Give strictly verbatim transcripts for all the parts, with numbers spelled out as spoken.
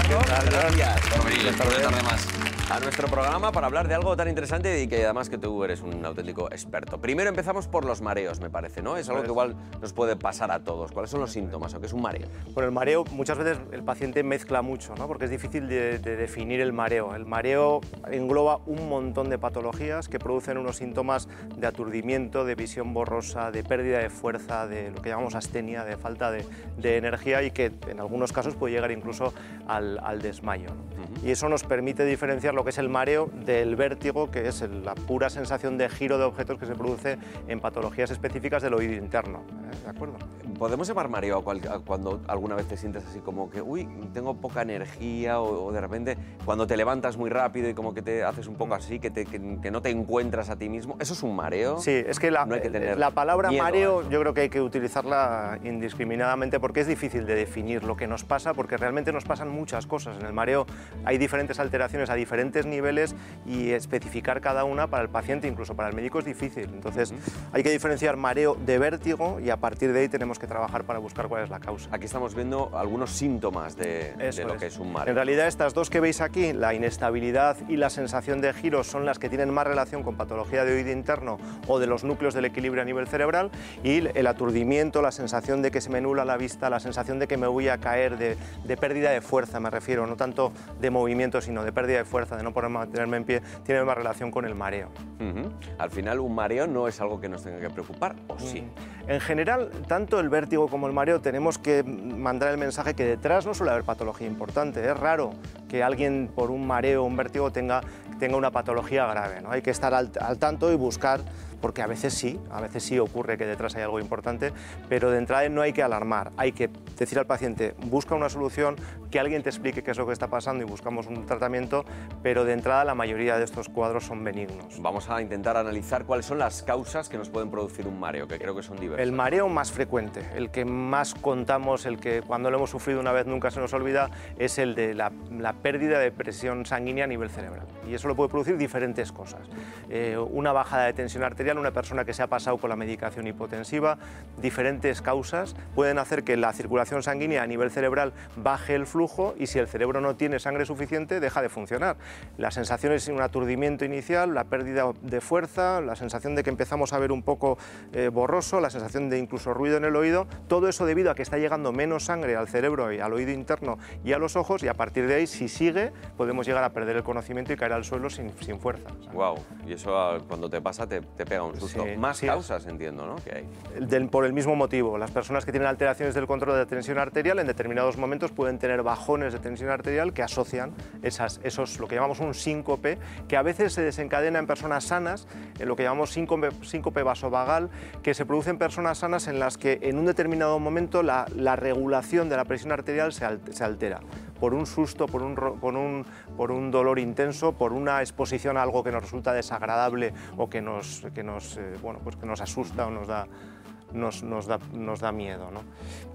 Carlos. Gracias por venir esta tarde más a nuestro programa para hablar de algo tan interesante y que además que tú eres un auténtico experto. Primero empezamos por los mareos, me parece, ¿no? Es algo que igual nos puede pasar a todos. ¿Cuáles son los síntomas o qué es un mareo? Bueno, el mareo muchas veces el paciente mezcla mucho, ¿no? Porque es difícil de, de definir el mareo. El mareo engloba un montón de patologías que producen unos síntomas de aturdimiento, de visión borrosa, de pérdida de fuerza, de lo que llamamos astenia, de falta de, de energía y que en algunos casos puede llegar incluso al, al desmayo, ¿no? Uh-huh. Y eso nos permite diferenciar lo que es el mareo del vértigo, que es el, la pura sensación de giro de objetos que se produce en patologías específicas del oído interno, ¿eh? ¿De acuerdo? ¿Podemos llamar mareo cuando alguna vez te sientes así como que, uy, tengo poca energía o, o de repente cuando te levantas muy rápido y como que te haces un poco así, que, te, que, que no te encuentras a ti mismo? ¿Eso es un mareo? Sí, es que la, no hay que tener la palabra mareo ¿eh? yo creo que hay que utilizarla indiscriminadamente porque es difícil de definir lo que nos pasa, porque realmente nos pasan muchas cosas. En el mareo hay diferentes alteraciones a diferentes niveles y especificar cada una para el paciente, incluso para el médico, es difícil. Entonces uh-huh. hay que diferenciar mareo de vértigo y a partir de ahí tenemos que trabajar para buscar cuál es la causa. Aquí estamos viendo algunos síntomas de, de lo es. que es un mareo. En realidad estas dos que veis aquí, la inestabilidad y la sensación de giro, son las que tienen más relación con patología de oído interno o de los núcleos del equilibrio a nivel cerebral, y el aturdimiento, la sensación de que se me nubla la vista, la sensación de que me voy a caer, de, de pérdida de fuerza me refiero, no tanto de movimiento sino de pérdida de fuerza, de no poder mantenerme en pie, tiene más relación con el mareo. Uh-huh. Al final un mareo no es algo que nos tenga que preocupar, ¿o sí? En general, tanto el vértigo como el mareo tenemos que mandar el mensaje que detrás no suele haber patología importante. Es raro que alguien por un mareo o un vértigo tenga, tenga una patología grave, ¿no? Hay que estar al, al tanto y buscar, porque a veces sí, a veces sí ocurre que detrás hay algo importante, pero de entrada no hay que alarmar, hay que decir al paciente, busca una solución, que alguien te explique qué es lo que está pasando y buscamos un tratamiento, pero de entrada la mayoría de estos cuadros son benignos. Vamos a intentar analizar cuáles son las causas que nos pueden producir un mareo, que creo que son diversas. El mareo más frecuente, el que más contamos, el que cuando lo hemos sufrido una vez nunca se nos olvida, es el de la, la pérdida de presión sanguínea a nivel cerebral. Y eso lo puede producir diferentes cosas. Eh, una bajada de tensión arterial, una persona que se ha pasado con la medicación hipotensiva, diferentes causas pueden hacer que la circulación sanguínea a nivel cerebral baje el flujo y si el cerebro no tiene sangre suficiente deja de funcionar. La sensación es un aturdimiento inicial, la pérdida de fuerza, la sensación de que empezamos a ver un poco eh, borroso, la sensación de incluso ruido en el oído, todo eso debido a que está llegando menos sangre al cerebro y al oído interno y a los ojos, y a partir de ahí, si sigue, podemos llegar a perder el conocimiento y caer al suelo sin, sin fuerza. Wow, y eso cuando te pasa te, te pega un susto. Sí, Más sí, causas, entiendo, ¿no? Que hay. Del, por el mismo motivo, las personas que tienen alteraciones del control de la tensión arterial en determinados momentos pueden tener bajones de tensión arterial que asocian esas, esos, lo que llamamos un síncope, que a veces se desencadena en personas sanas, en lo que llamamos síncope, síncope vasovagal, que se produce en personas sanas en las que en un determinado momento la, la regulación de la presión arterial se, al, se altera por un susto, por un, por, un, por un dolor intenso, por una exposición a algo que nos resulta desagradable o que nos, que nos, eh, bueno, pues que nos asusta o nos da, nos, nos da, nos da miedo, ¿no?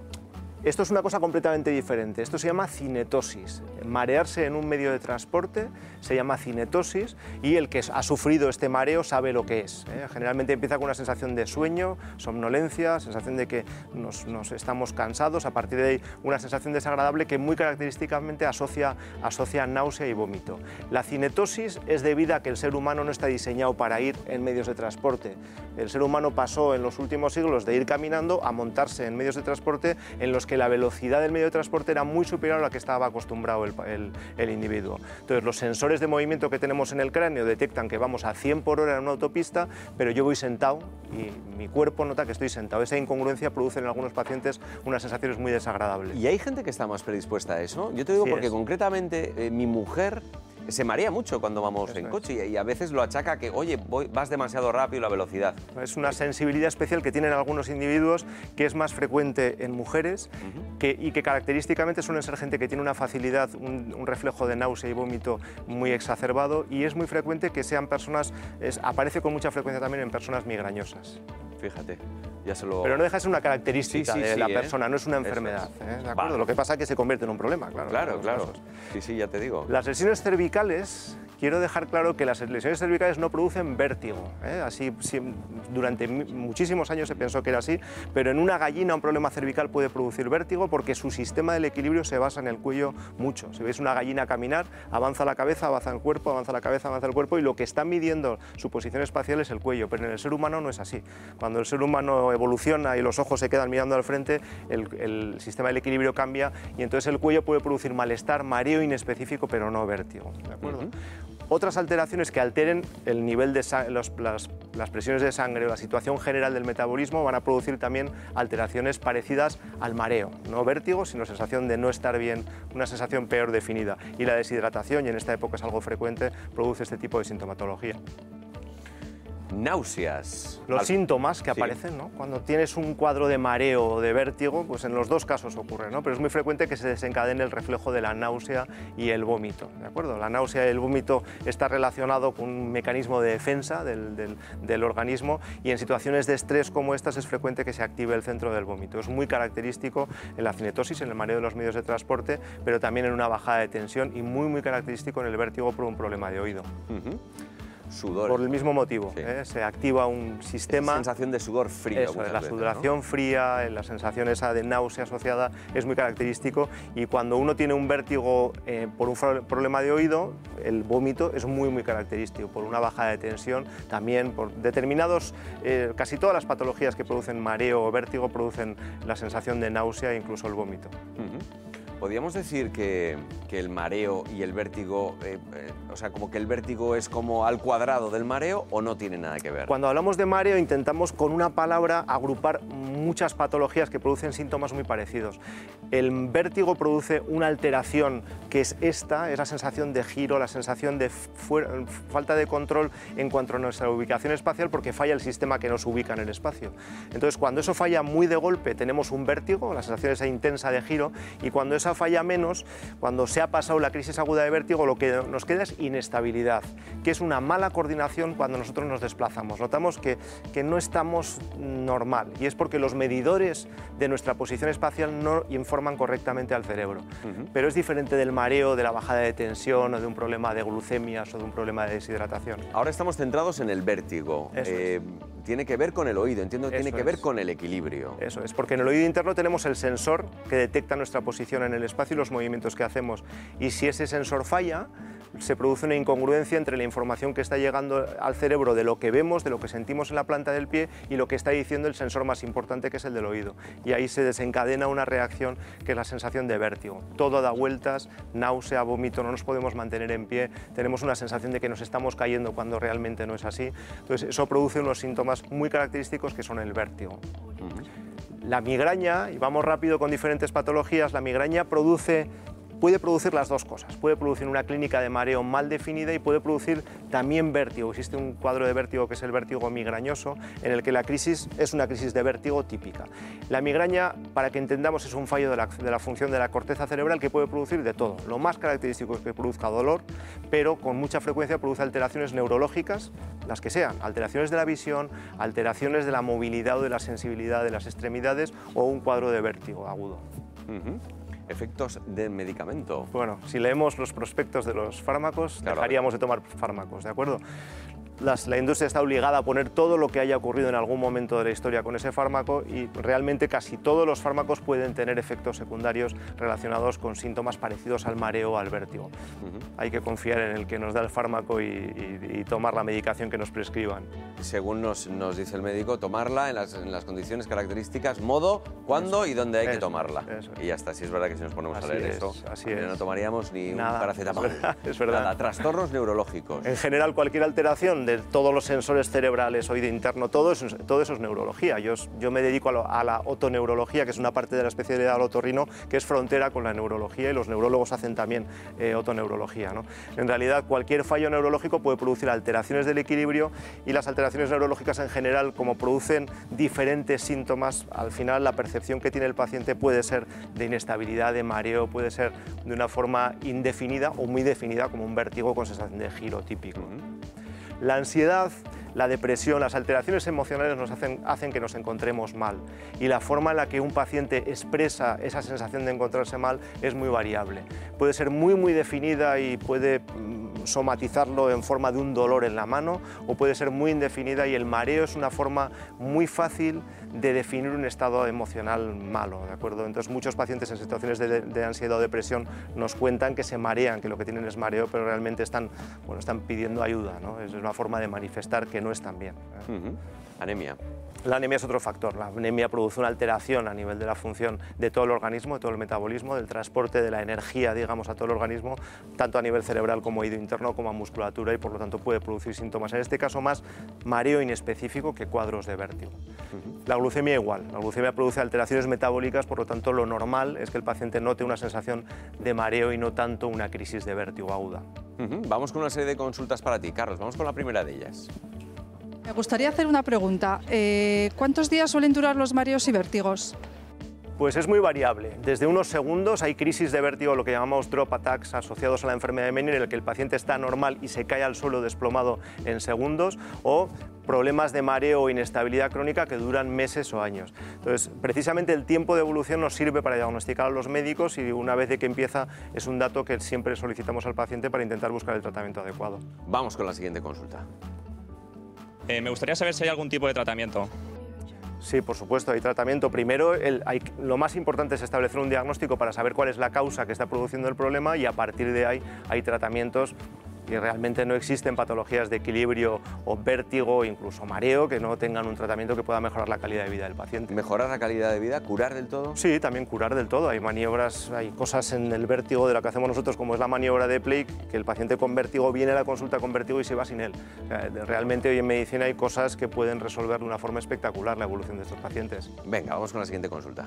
Esto es una cosa completamente diferente, esto se llama cinetosis. Marearse en un medio de transporte se llama cinetosis y el que ha sufrido este mareo sabe lo que es, ¿eh? Generalmente empieza con una sensación de sueño, somnolencia, sensación de que nos, nos estamos cansados, a partir de ahí una sensación desagradable que muy característicamente asocia, asocia náusea y vómito. La cinetosis es debida a que el ser humano no está diseñado para ir en medios de transporte. El ser humano pasó en los últimos siglos de ir caminando a montarse en medios de transporte en los que la velocidad del medio de transporte era muy superior a la que estaba acostumbrado el, el, el individuo. Entonces, los sensores de movimiento que tenemos en el cráneo detectan que vamos a cien por hora en una autopista, pero yo voy sentado y mi cuerpo nota que estoy sentado. Esa incongruencia produce en algunos pacientes unas sensaciones muy desagradables. ¿Y hay gente que está más predispuesta a eso? Yo te digo sí porque es. concretamente eh, mi mujer se marea mucho cuando vamos Eso en coche es. y a veces lo achaca que, oye, voy, vas demasiado rápido la velocidad. Es una sensibilidad especial que tienen algunos individuos que es más frecuente en mujeres uh-huh. que, y que característicamente suelen ser gente que tiene una facilidad, un, un reflejo de náusea y vómito muy exacerbado y es muy frecuente que sean personas, es, aparece con mucha frecuencia también en personas migrañosas. Fíjate, ya se lo... Pero no deja de ser una característica sí, sí, de sí, la persona, ¿eh? No es una enfermedad. Es. ¿eh? ¿De acuerdo? Vale. Lo que pasa es que se convierte en un problema, claro. Claro, claro. Sí, sí, ya te digo. Las lesiones cervicales, quiero dejar claro que las lesiones cervicales no producen vértigo, ¿eh? Así, sí, durante muchísimos años se pensó que era así, pero en una gallina un problema cervical puede producir vértigo porque su sistema del equilibrio se basa en el cuello mucho. Si veis una gallina caminar, avanza la cabeza, avanza el cuerpo, avanza la cabeza, avanza el cuerpo, y lo que está midiendo su posición espacial es el cuello, pero en el ser humano no es así. Cuando el ser humano evoluciona y los ojos se quedan mirando al frente, el, el sistema del equilibrio cambia y entonces el cuello puede producir malestar, mareo inespecífico, pero no vértigo, ¿de acuerdo? Uh-huh. Otras alteraciones que alteren el nivel de los, las, las presiones de sangre o la situación general del metabolismo van a producir también alteraciones parecidas al mareo, no vértigo, sino sensación de no estar bien, una sensación peor definida. Y la deshidratación, y en esta época es algo frecuente, produce este tipo de sintomatología. Náuseas. Los Al... síntomas que sí. aparecen, ¿no? Cuando tienes un cuadro de mareo o de vértigo, pues en los dos casos ocurre, ¿no? Pero es muy frecuente que se desencadene el reflejo de la náusea y el vómito, ¿de acuerdo? La náusea y el vómito está relacionado con un mecanismo de defensa del, del, del organismo, y en situaciones de estrés como estas es frecuente que se active el centro del vómito. Es muy característico en la cinetosis, en el mareo de los medios de transporte, pero también en una bajada de tensión, y muy muy característico en el vértigo por un problema de oído. Uh-huh. Sudor. Por el mismo motivo, sí. ¿eh? Se activa un sistema... Esa sensación de sudor frío. Eso, la veces, sudoración, ¿no? Fría, la sensación esa de náusea asociada es muy característico, y cuando uno tiene un vértigo eh, por un problema de oído, el vómito es muy muy característico, por una bajada de tensión, también por determinados, eh, casi todas las patologías que producen mareo o vértigo producen la sensación de náusea e incluso el vómito. Uh-huh. ¿Podríamos decir que, que el mareo y el vértigo, eh, eh, o sea, como que el vértigo es como al cuadrado del mareo, o no tiene nada que ver? Cuando hablamos de mareo intentamos con una palabra agrupar muchas patologías que producen síntomas muy parecidos. El vértigo produce una alteración que es esta, esa sensación de giro, la sensación de falta de control en cuanto a nuestra ubicación espacial, porque falla el sistema que nos ubica en el espacio. Entonces, cuando eso falla muy de golpe, tenemos un vértigo, la sensación esa intensa de giro, y cuando esa falla menos, cuando se ha pasado la crisis aguda de vértigo, lo que nos queda es inestabilidad, que es una mala coordinación cuando nosotros nos desplazamos. Notamos que, que no estamos normal, y es porque los medidores de nuestra posición espacial no informan correctamente al cerebro. Uh-huh. Pero es diferente del mareo, de la bajada de tensión, o de un problema de glucemias o de un problema de deshidratación. Ahora estamos centrados en el vértigo. Eh, es. Tiene que ver con el oído, entiendo que Eso tiene que ver es. con el equilibrio. Eso es, porque en el oído interno tenemos el sensor que detecta nuestra posición en el espacio y los movimientos que hacemos. Y si ese sensor falla, se produce una incongruencia entre la información que está llegando al cerebro de lo que vemos, de lo que sentimos en la planta del pie, y lo que está diciendo el sensor más importante, que es el del oído. Y ahí se desencadena una reacción que es la sensación de vértigo. Todo da vueltas, náusea, vómito, no nos podemos mantener en pie, tenemos una sensación de que nos estamos cayendo cuando realmente no es así. Entonces eso produce unos síntomas muy característicos que son el vértigo. Uh-huh. La migraña, y vamos rápido con diferentes patologías, la migraña produce... puede producir las dos cosas, puede producir una clínica de mareo mal definida y puede producir también vértigo. Existe un cuadro de vértigo que es el vértigo migrañoso, en el que la crisis es una crisis de vértigo típica. La migraña, para que entendamos, es un fallo de la, de la función de la corteza cerebral que puede producir de todo. Lo más característico es que produzca dolor, pero con mucha frecuencia produce alteraciones neurológicas, las que sean, alteraciones de la visión, alteraciones de la movilidad o de la sensibilidad de las extremidades, o un cuadro de vértigo agudo. Uh-huh. Efectos del medicamento. Bueno, si leemos los prospectos de los fármacos, claro, dejaríamos de tomar fármacos, ¿de acuerdo? Las, la industria está obligada a poner todo lo que haya ocurrido en algún momento de la historia con ese fármaco, y realmente casi todos los fármacos pueden tener efectos secundarios relacionados con síntomas parecidos al mareo o al vértigo. Uh-huh. Hay que confiar en el que nos da el fármaco y, y, y tomar la medicación que nos prescriban. Según nos, nos dice el médico, tomarla en las, en las condiciones características, modo, cuándo eso, y dónde hay eso, que tomarla. Eso. Y ya está, si es verdad que si nos ponemos así a leer es, eso, así no tomaríamos ni Nada, un paracetamol. Es verdad, es verdad. Nada, trastornos neurológicos. En general, cualquier alteración de todos los sensores cerebrales, oído interno, todo eso, todo eso es neurología. Yo, yo me dedico a, lo, a la otoneurología, que es una parte de la especialidad del otorrino que es frontera con la neurología, y los neurólogos hacen también eh, otoneurología, ¿no? En realidad, cualquier fallo neurológico puede producir alteraciones del equilibrio, y las alteraciones neurológicas en general, como producen diferentes síntomas, al final la percepción que tiene el paciente puede ser de inestabilidad, de mareo, puede ser de una forma indefinida o muy definida, como un vértigo con sensación de giro típico. Uh-huh. La ansiedad, la depresión, las alteraciones emocionales nos hacen, hacen que nos encontremos mal, y la forma en la que un paciente expresa esa sensación de encontrarse mal es muy variable. Puede ser muy muy definida y puede somatizarlo en forma de un dolor en la mano o puede ser muy indefinida, y el mareo es una forma muy fácil de definir un estado emocional malo, ¿de acuerdo? Entonces muchos pacientes en situaciones de, de ansiedad o depresión nos cuentan que se marean, que lo que tienen es mareo, pero realmente están, bueno, están pidiendo ayuda, ¿no? Es una forma de manifestar que no están bien, ¿eh? Uh-huh. Anemia. La anemia es otro factor. La anemia produce una alteración a nivel de la función de todo el organismo, de todo el metabolismo, del transporte de la energía, digamos, a todo el organismo, tanto a nivel cerebral como oído interno, como a musculatura, y por lo tanto puede producir síntomas, en este caso más mareo inespecífico que cuadros de vértigo. Uh-huh. La glucemia igual. La glucemia produce alteraciones metabólicas, por lo tanto lo normal es que el paciente note una sensación de mareo y no tanto una crisis de vértigo aguda. Uh-huh. Vamos con una serie de consultas para ti, Carlos. Vamos con la primera de ellas. Me gustaría hacer una pregunta. Eh, ¿Cuántos días suelen durar los mareos y vértigos? Pues es muy variable. Desde unos segundos hay crisis de vértigo, lo que llamamos drop attacks, asociados a la enfermedad de Meniere, en el que el paciente está normal y se cae al suelo desplomado en segundos, o problemas de mareo o inestabilidad crónica que duran meses o años. Entonces, precisamente el tiempo de evolución nos sirve para diagnosticar a los médicos, y una vez de que empieza es un dato que siempre solicitamos al paciente para intentar buscar el tratamiento adecuado. Vamos con la siguiente consulta. Eh, me gustaría saber si hay algún tipo de tratamiento. Sí, por supuesto, hay tratamiento. Primero, el, hay, lo más importante es establecer un diagnóstico para saber cuál es la causa que está produciendo el problema, y a partir de ahí hay tratamientos. Y realmente no existen patologías de equilibrio o vértigo o incluso mareo que no tengan un tratamiento que pueda mejorar la calidad de vida del paciente. ¿Mejorar la calidad de vida? ¿Curar del todo? Sí, también curar del todo. Hay maniobras, hay cosas en el vértigo de lo que hacemos nosotros, como es la maniobra de Blake, que el paciente con vértigo viene a la consulta con vértigo y se va sin él. O sea, realmente hoy en medicina hay cosas que pueden resolver de una forma espectacular la evolución de estos pacientes. Venga, vamos con la siguiente consulta.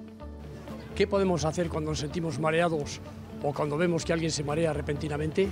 ¿Qué podemos hacer cuando nos sentimos mareados o cuando vemos que alguien se marea repentinamente?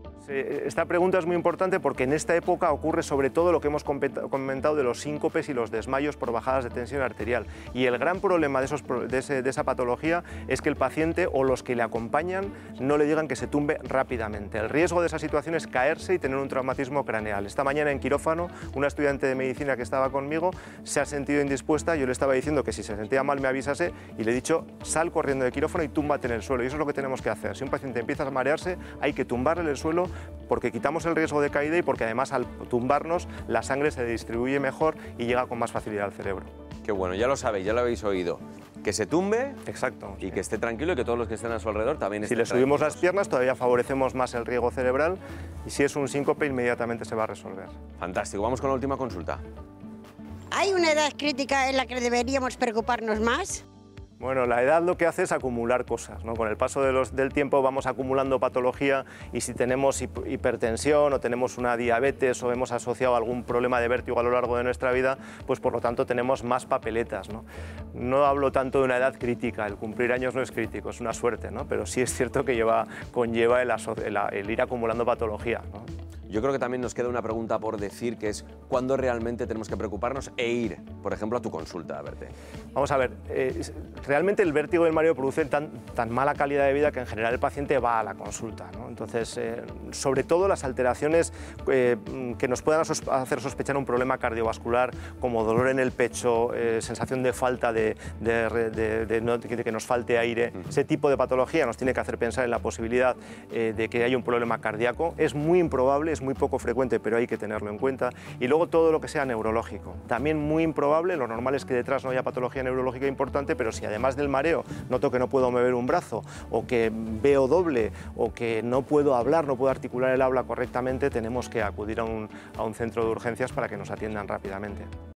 Esta pregunta es muy importante porque en esta época ocurre sobre todo lo que hemos comentado de los síncopes y los desmayos por bajadas de tensión arterial. Y el gran problema de, esos, de, ese, de esa patología es que el paciente o los que le acompañan no le digan que se tumbe rápidamente. El riesgo de esa situación es caerse y tener un traumatismo craneal. Esta mañana en quirófano, una estudiante de medicina que estaba conmigo se ha sentido indispuesta. Yo le estaba diciendo que si se sentía mal me avisase, y le he dicho: sal corriendo de quirófano y túmbate en el suelo. Y eso es lo que tenemos que hacer. Si un paciente empieza a marearse, hay que tumbarle en el suelo, porque quitamos el riesgo de caída y porque además al tumbarnos la sangre se distribuye mejor y llega con más facilidad al cerebro. Qué bueno, ya lo sabéis, ya lo habéis oído. Que se tumbe. Exacto, y sí. que esté tranquilo, y que todos los que estén a su alrededor también estén tranquilos. Si le subimos tranquilos. las piernas todavía favorecemos más el riego cerebral, y si es un síncope inmediatamente se va a resolver. Fantástico, vamos con la última consulta. ¿Hay una edad crítica en la que deberíamos preocuparnos más? Bueno, la edad lo que hace es acumular cosas, ¿no? Con el paso de los, del tiempo vamos acumulando patología, y si tenemos hipertensión o tenemos una diabetes o hemos asociado algún problema de vértigo a lo largo de nuestra vida, pues por lo tanto tenemos más papeletas, ¿no? No hablo tanto de una edad crítica, el cumplir años no es crítico, es una suerte, ¿no? Pero sí es cierto que lleva, conlleva el, el, el ir acumulando patología, ¿no? Yo creo que también nos queda una pregunta por decir, que es ¿cuándo realmente tenemos que preocuparnos e ir, por ejemplo, a tu consulta a verte? Vamos a ver, eh, realmente el vértigo y el mareo producen tan, tan mala calidad de vida que en general el paciente va a la consulta, ¿no? Entonces, eh, sobre todo las alteraciones eh, que nos puedan sos hacer sospechar un problema cardiovascular, como dolor en el pecho, eh, sensación de falta de, de, de, de, no, de que nos falte aire, uh-huh. Ese tipo de patología nos tiene que hacer pensar en la posibilidad eh, de que haya un problema cardíaco. Es muy improbable, es muy poco frecuente, pero hay que tenerlo en cuenta. Y luego todo lo que sea neurológico, también muy improbable. Lo normal es que detrás no haya patología neurológica importante, pero si además del mareo noto que no puedo mover un brazo, o que veo doble, o que no puedo hablar, no puedo articular el habla correctamente, tenemos que acudir a un, a un centro de urgencias para que nos atiendan rápidamente.